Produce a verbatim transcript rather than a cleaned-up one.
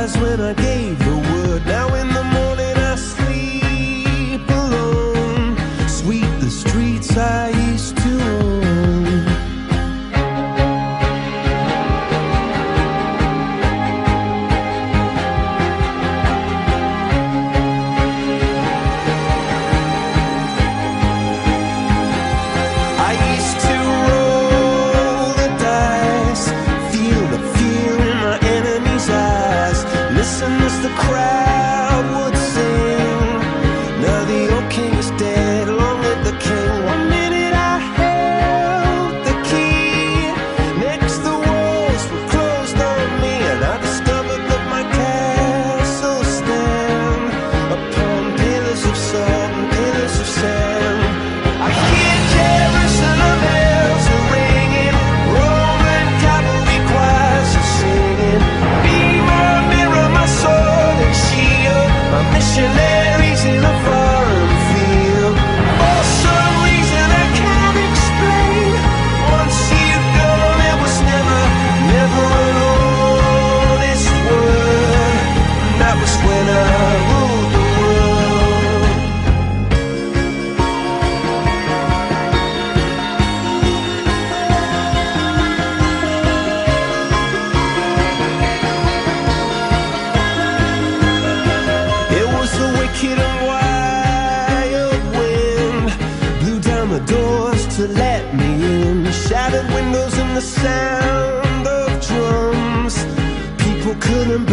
eyes when I gave the word. Now in the morning I sleep alone. Sweep the streets I used to own. I used to roll the dice, feel the fear in my enemy's eyes, listen as the crowd would sing. Now the old king is dead, long live the king. One minute I held the key, next the walls were closed on me, and I discovered that my castle stand upon pillars of salt and pillars of sand. I hear Jerusalem bells are ringing, Roman cavalry choirs are singing. Be my mirror, my sword and shield, my missionaries in a foreign field. For some reason I can't explain, once you've gone it was never, never an honest word. And that was when I ruled the world. It was a wicked and wild wind, blew down the doors to let me in, shattered windows and the sound of drums. People couldn't